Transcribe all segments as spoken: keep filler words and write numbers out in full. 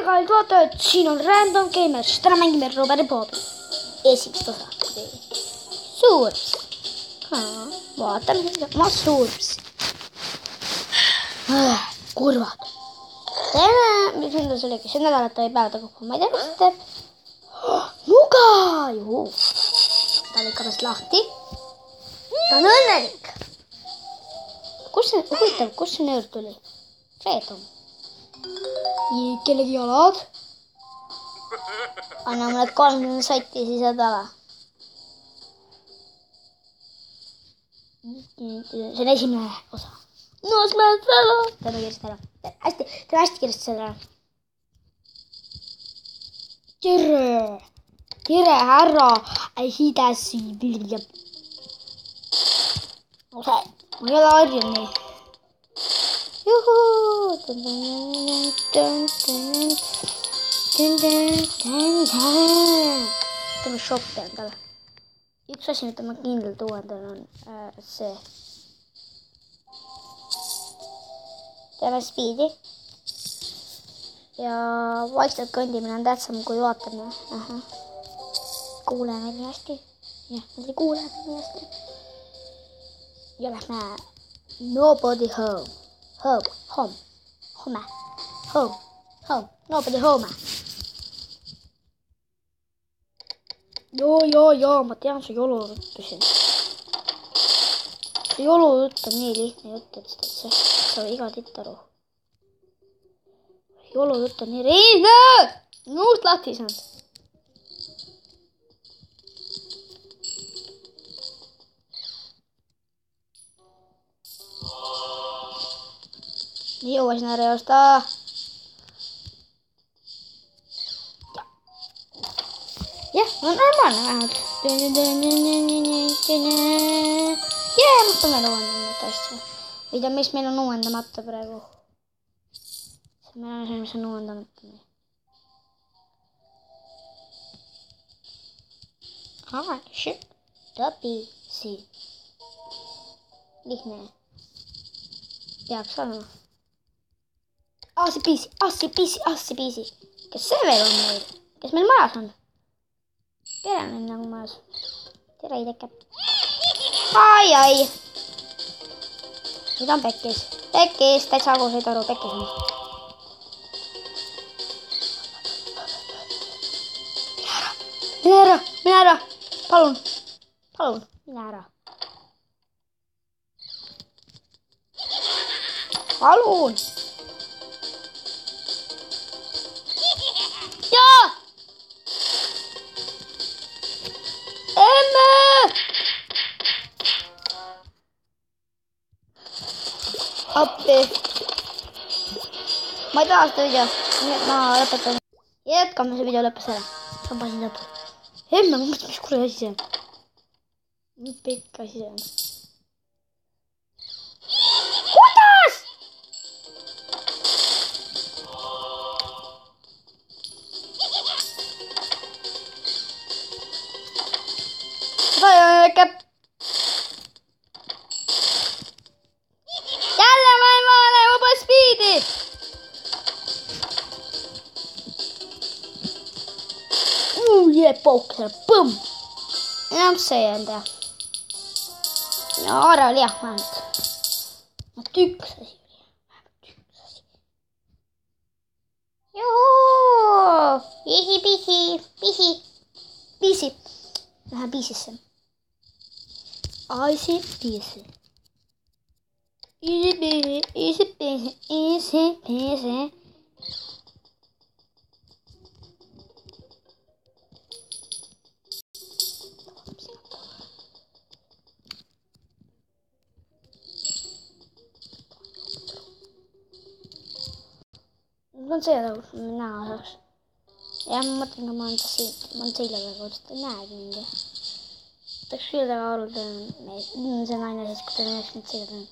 kallid vaatajad, siin on Random Gamers, täna mängime Robert Poodi esimest osa. Suurps. Vaatame, ma suurps. Kurvad. Teeme, mis enda see oligi, see nädalat ta ei päevada kokku, ma ei tea, mis ta teeb. Nuga! Juhu. Ta lõikab lahti. Ta on õnnelik. Kus see, huvitav, kus see nöör tuli? Reetum. Kellegi jalad. Anna mulle kolmkümmend sotti, siis on tava. See on esimene osa. No, siis ma olen ära. Teeme kiiresti ära. Hästi, teeme hästi kiiresti seda ära. Tere! Tere, härra! Ei hidasi vilja. Ose, ma ei ole harjunud nii. Juhu! Teeme shopi endale. Üks asi, mida ma kindlalt uuendan, on äh, see. Teeme speedi. Ja vaikselt kõndimine on tähtsam kui vaatamine. Aha. Kuuleme nii hästi. Jah, me kuuleme nii hästi. Ja lähme nobody home. Home, home, home, home, home, nobody home. Joo, joo, joo, ma tean su jolujuttu siin. See jolujutt on nii lihtne jutt, et sa saab iga titt aru. Jolujutt on nii lihtne! Nuust lahti saanud. Nii jõuasin ära joosta. Jah, on normaalne vähemalt. Jee, mõtlen veel uuendama neid asju. Ei tea, mis meil on uuendamata praegu. Meil on see, mis on uuendamata. Aa, shit. Topi siin. Lihtne. Peaks olema. Assi piisi, assi piisi, assi piisi. Kes see veel on meil? Kes meil majas on? Tere on nagu majas. Tere ei teke. Ai, ai. Nüüd on pekkis. Pekkis, täitsa agu said aru, pekkis on. Mine ära, mine ära. Palun, palun, mine ära. Palun. Jaa! Emme! Appi. Ma ei taha seda video. Nii et ma lõpetan. Jätkame see video lõppes ära. Sampasin lõpus. Emme, ma mõtlen, mis kuradi asi see on. Mis pikk asi see on. Kuidas? Jälle ma ei maale, ma pole speedi. Uu, jee, pauk seal, põmm. No, see on tea. No, ära oli jah, vähemalt. No, tüks asi oli. Vähemalt tüks asi. Juhuu. Pisi, pisi, pisi. Pisi. Lähen piisisse. Easy peasy. Easy peasy, easy peasy, easy peasy. Mul on see tõus, ma näha saaks. Ja ma mõtlen, kui ma olen siin, ma olen sellega kodust, ei näegi mingi. Võtaks küll väga arvult see naine, sest kui ta on üheksakümmend seitse teinud.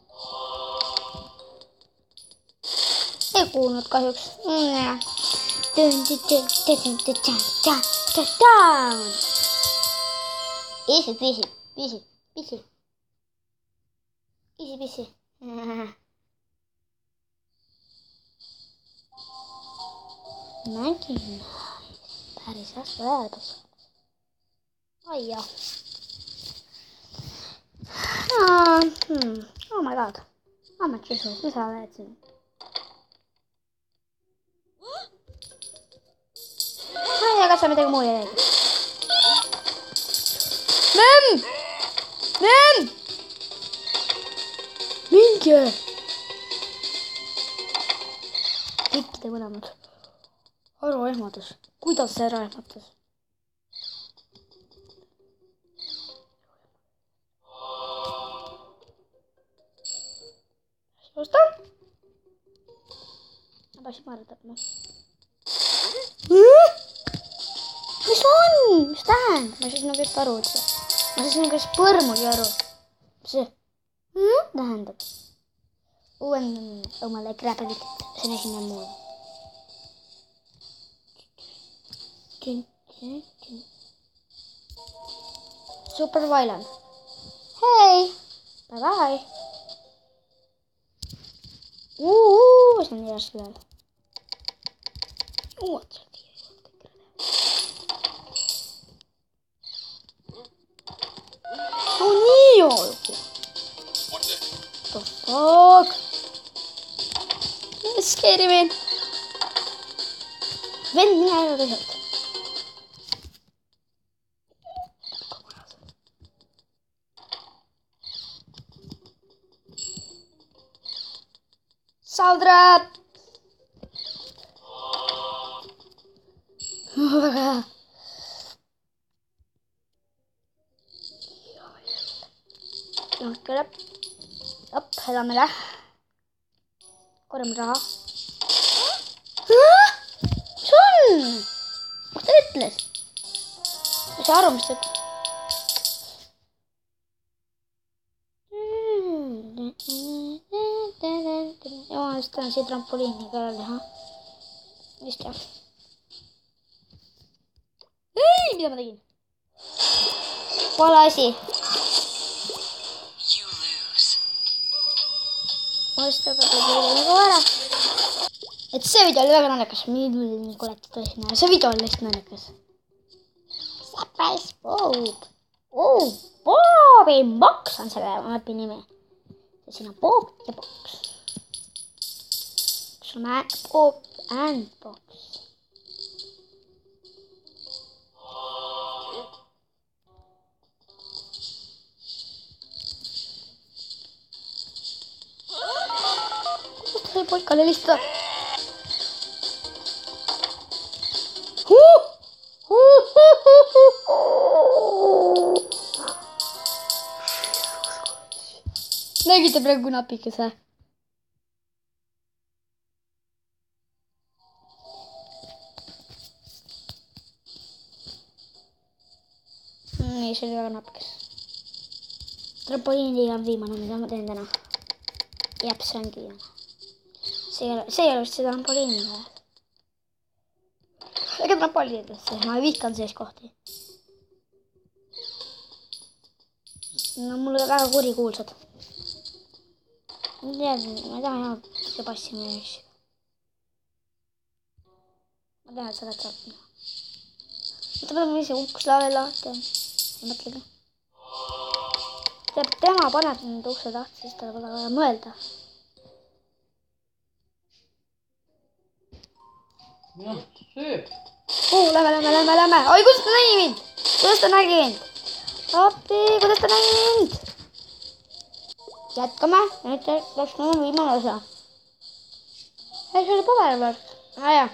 Ei kuulnud kahjuks. Easy, peasy, peasy, peasy. Easy, peasy. nägin päris hästi väärtus. Ai jah. Ah, hmm. Oh my god. Ametisus, mis sa oled siin? Ai, aga sa midagi muud ei räägi. Memm! Memm! Minge! Tikkide mõlemad. Ära ehmatas. Kuidas see ära ehmatas? Osta? Ma tahtsin määratab, noh. Mis on? Mis tähendab? Ma siis nagu kõik aru üldse. Ma siis nagu kas põrmugi aru. Mis see hmm? tähendab? Uuen omale kräpevik. See on esimene muu. Super violent. Hei! Bye bye! Uuu, see on nii raske veel. Oot, see on nii raske. Oh nii olgu. What the fuck? Scary man. Vend, mine ära teisalt. Saldra! Väga hea. Lõhkele. Op, edamele. Korjame raha. Mis on? Mis ta ütles? Ma ei saa aru, mis ta ütles. Ja ma just tahan siia trampoliiniga ära teha. Vist jah. Ei, mida ma tegin? Vale asi. Ma just tahan nagu ära. Et see video oli väga naljakas. Milline koleti tõesti näha. See video oli lihtsalt naljakas. Surprise Bob. Oh, Bobi Box on selle mapi nimi. Ja siin on Bob ja Box. Sul on Bob and Box. Kust sai poikale helistada? Nägite praegu napikese? Nii, see oli väga napikes. Trampoliini on viimane, mida ma teen täna. Jep, see ongi viimane. See ei ole, see ei ole vist see trampoliini. Ega trampoliinidesse, ma vihkan sees kohti. No mulle väga kuri kuulsad. Ma tean, ma ei taha jah see passi meie asju. Ma tean, et sa oled saanud. Mõtle, ma ise uks laave lahti. Ei mõtlegi. Teab, tema paneb need ukse lahti, siis ta pole vaja mõelda. Noh, sööb. Uh, lähme, lähme, lähme, lähme. Oi, kuidas ta nägi mind? Kuidas ta nägi mind? Appi, kuidas ta nägi mind? Jätkame. Nüüd läks nüüd viimane osa. Ei, see oli paber veel. Ah, jah.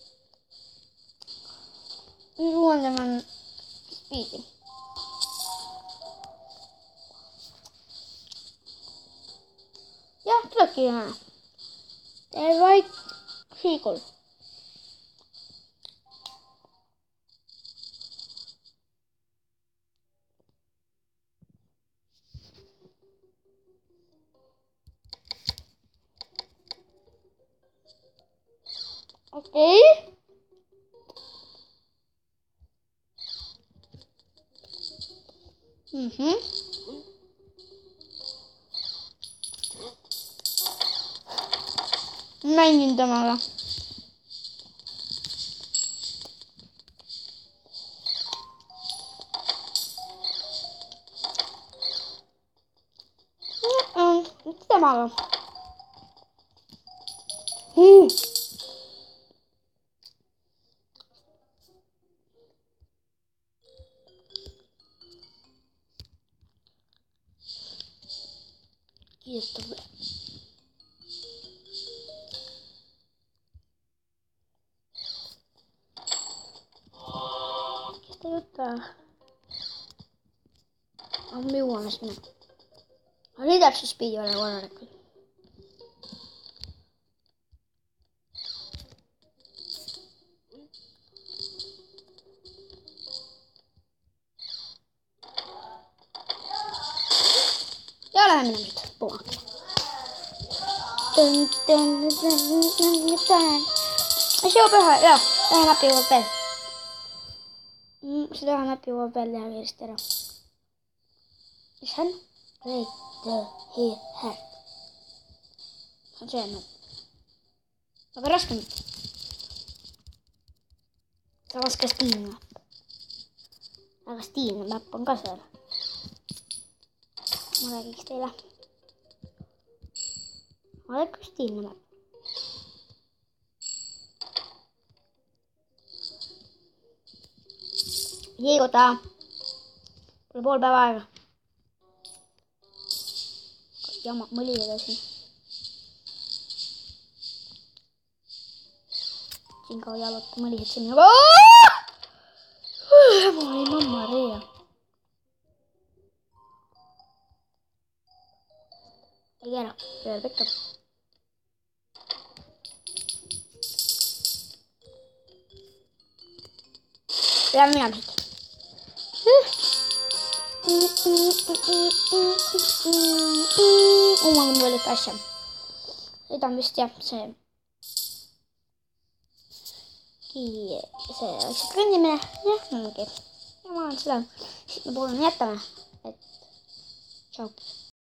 Nüüd uuendame spiidi. Jah, tulebki jah. Tee vaid hiigul. Okei. Mhm. Mängin temaga. temaga mm.. kiidetab üle. Kes ta jutt ajab? Aga me jõuame sinna. Aga nii täpselt spiidi ole korralikult. Ja läheme minema nüüd. Puma. Mis jõuab ühe? Jah, ühe näpi jõuab veel. Seda ühe näpi jõuab veel teha kiiresti ära. Mis on? Great the here head. See on see näpp. Aga raske näpp. Samas ka stiilne näpp. Aga stiilne näpp on ka seal. Ma räägiks teile. Vaadake stiilne näpp. Liiguta. Pole pool päeva aega. Jama, mõlida siin. Siin ka jalata mõlised siin. Ma olin mamma reia. Ei keera, peale pekkab. Peame minema siit. Mul on veel üks asja. Seda on vist jah, see see asja kõndimine. Jah, ongi. Ja ma olen seda. Siit me poole jätame. Et tšau.